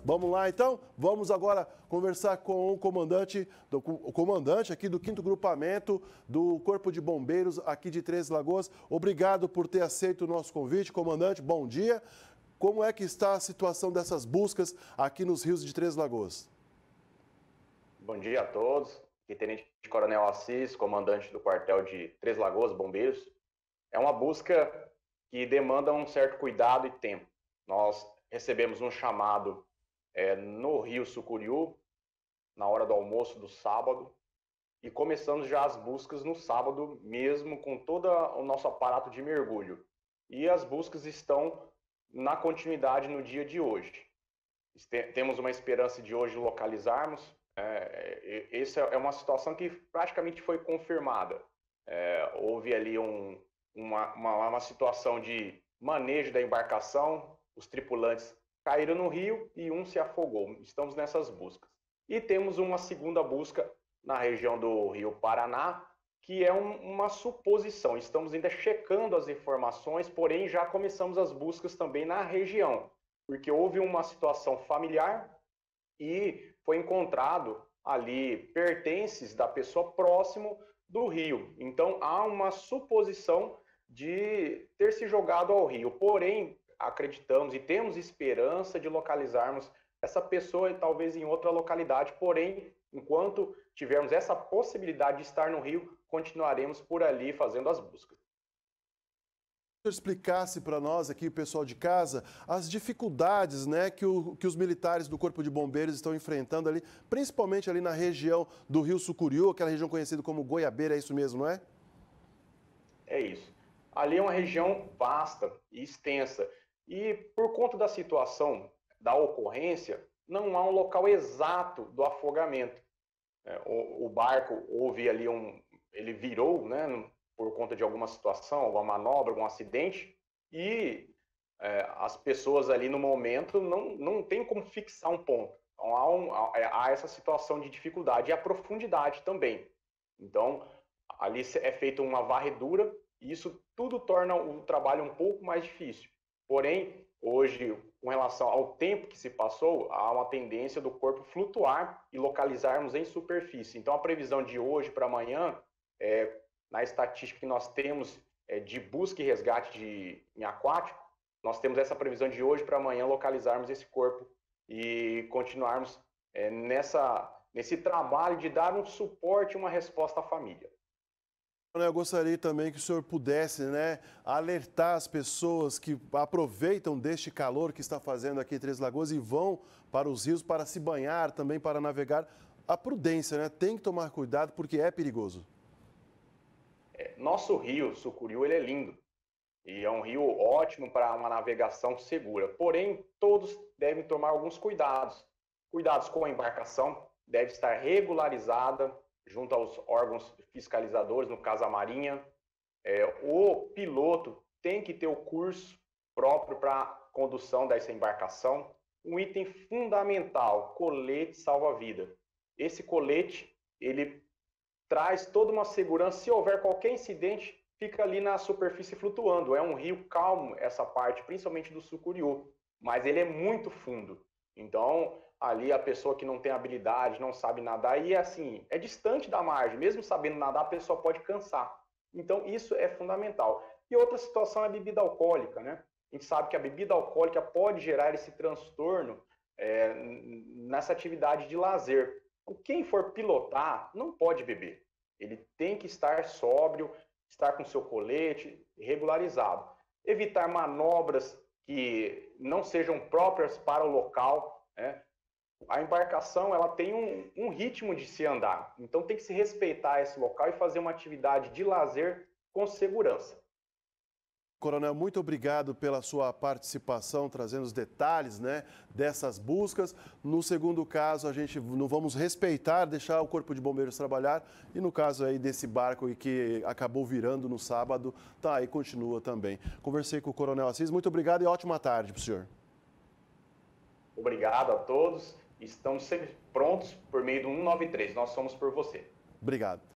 Vamos lá, então? Vamos agora conversar com o comandante aqui do 5º Grupamento do Corpo de Bombeiros aqui de Três Lagoas. Obrigado por ter aceito o nosso convite, comandante. Bom dia. Como é que está a situação dessas buscas aqui nos rios de Três Lagoas? Bom dia a todos. Aqui Tenente Coronel Assis, comandante do quartel de Três Lagoas, Bombeiros. É uma busca que demanda um certo cuidado e tempo. Nós recebemos um chamado no Rio Sucuriú, na hora do almoço do sábado, e começamos já as buscas no sábado mesmo, com todo o nosso aparato de mergulho. E as buscas estão na continuidade no dia de hoje. Temos uma esperança de hoje localizarmos. Essa é uma situação que praticamente foi confirmada. Houve ali uma situação de manejo da embarcação, os tripulantes caíram no rio e um se afogou. Estamos nessas buscas. E temos uma segunda busca na região do Rio Paraná, que é uma suposição. Estamos ainda checando as informações, porém já começamos as buscas também na região, porque houve uma situação familiar e foi encontrado ali pertences da pessoa próximo do rio. Então há uma suposição de ter se jogado ao rio. Porém, acreditamos e temos esperança de localizarmos essa pessoa talvez em outra localidade. Porém, enquanto tivermos essa possibilidade de estar no rio, continuaremos por ali fazendo as buscas. Se você explicasse para nós aqui, pessoal de casa, as dificuldades, né, que os militares do Corpo de Bombeiros estão enfrentando ali, principalmente ali na região do Rio Sucuriú, aquela região conhecida como Goiabeira, é isso mesmo, não é? É isso. Ali é uma região vasta e extensa. E por conta da situação da ocorrência, não há um local exato do afogamento. O barco houve ali ele virou, né, por conta de alguma situação, alguma manobra, algum acidente, e as pessoas ali no momento não tem como fixar um ponto. Então há essa situação de dificuldade e a profundidade também. Então ali é feita uma varredura e isso tudo torna o trabalho um pouco mais difícil. Porém, hoje, com relação ao tempo que se passou, há uma tendência do corpo flutuar e localizarmos em superfície. Então, a previsão de hoje para amanhã, na estatística que nós temos de busca e resgate em aquático, nós temos essa previsão de hoje para amanhã localizarmos esse corpo e continuarmos nesse trabalho de dar um suporte, uma resposta à família. Eu gostaria também que o senhor pudesse, né, alertar as pessoas que aproveitam deste calor que está fazendo aqui em Três Lagoas e vão para os rios para se banhar, também para navegar. A prudência, né? Tem que tomar cuidado porque é perigoso. Nosso rio Sucuriú, ele é lindo e é um rio ótimo para uma navegação segura. Porém, todos devem tomar alguns cuidados. Cuidados com a embarcação, deve estar regularizada junto aos órgãos fiscalizadores, no caso a Marinha. O piloto tem que ter o curso próprio para a condução dessa embarcação. Um item fundamental, colete salva-vida. Esse colete, ele traz toda uma segurança. Se houver qualquer incidente, fica ali na superfície flutuando. É um rio calmo essa parte, principalmente do Sucuriú, mas ele é muito fundo. Então, ali a pessoa que não tem habilidade, não sabe nadar, e assim, é distante da margem, mesmo sabendo nadar, a pessoa pode cansar. Então, isso é fundamental. E outra situação é a bebida alcoólica, né? A gente sabe que a bebida alcoólica pode gerar esse transtorno nessa atividade de lazer. Quem for pilotar não pode beber. Ele tem que estar sóbrio, estar com seu colete regularizado. Evitar manobras que não sejam próprias para o local, né? A embarcação ela tem um ritmo de se andar, então tem que se respeitar esse local e fazer uma atividade de lazer com segurança. Coronel, muito obrigado pela sua participação, trazendo os detalhes, né, dessas buscas. No segundo caso, a gente não vamos respeitar, deixar o Corpo de Bombeiros trabalhar. E no caso aí desse barco que acabou virando no sábado, tá aí, continua também. Conversei com o Coronel Assis, muito obrigado e ótima tarde para o senhor. Obrigado a todos. Estamos sempre prontos por meio do 193. Nós somos por você. Obrigado.